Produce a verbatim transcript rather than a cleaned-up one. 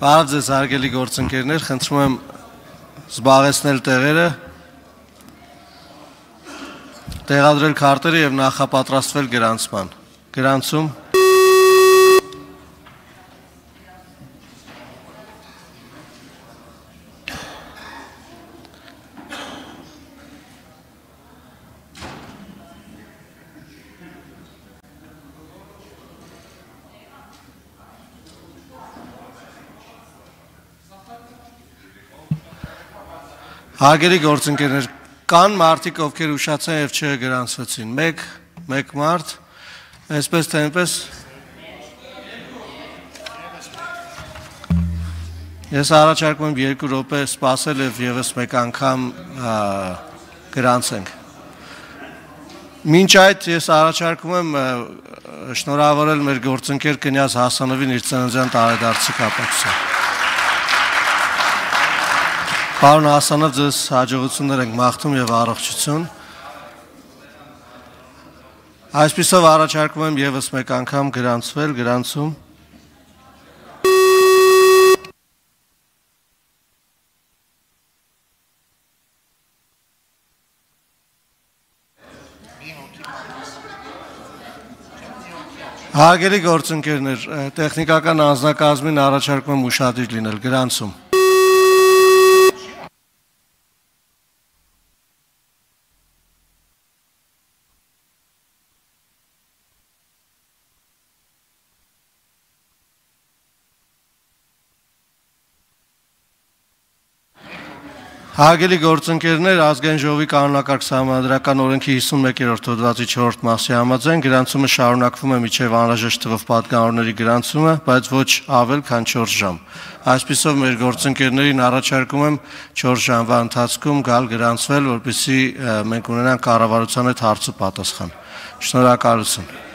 Բարև ձեզ հարգելի գործընկերներ, խնդրում եմ զբաղեցնել տեղերը, տեղադրել քարտերը եւ նախապատրաստվել գրանցման։ Գրանցում Հարգելի գործընկերներ, կան մարդիկ, ովքեր ուշացան եւ չգրանցվեցին։ Մեկ, մեկ մարդ, այսպես թե այնպես։ Ես առաջարկում եմ երկու րոպե սպասել եւ եւս մեկ անգամ գրանցենք։ Մինչ այդ ես առաջարկում եմ շնորհավորել մեր գործընկեր Կնյազ Հասանովին իր ծննդյան տարեդարձի կապակցությամբ։ Պարոն Հասանով, ձեզ հաջողություններ ենք մաղթում եւ առողջություն։ Այսպիսով առաջարկում եմ եւս մեկ անգամ գրանցվել, գրանցում։ Հարգելի գործընկերներ, տեխնիկական անձնակազմին առաջարկում եմ ուշադիր լինել, գրանցում։ Հարգելի գործընկերներ, ազգային ժողովի կանոնակարգ սահմանադրական օրենքի հիսունմեկերորդ հոդվածի չորրորդ մասի համաձայն գրանցումը շարունակվում է մինչև անհրաժեշտ թվով պատգամավորների գրանցումը, բայց ոչ ավել քան չորս ժամ։ Այսպիսով մեր գործընկերներին առաջարկում եմ չորս ժամվա ընթացքում գալ գրանցվել, որպեսզի մենք ունենանք կառավարության հետ հարցը պատասխան։ Շնորհակալություն։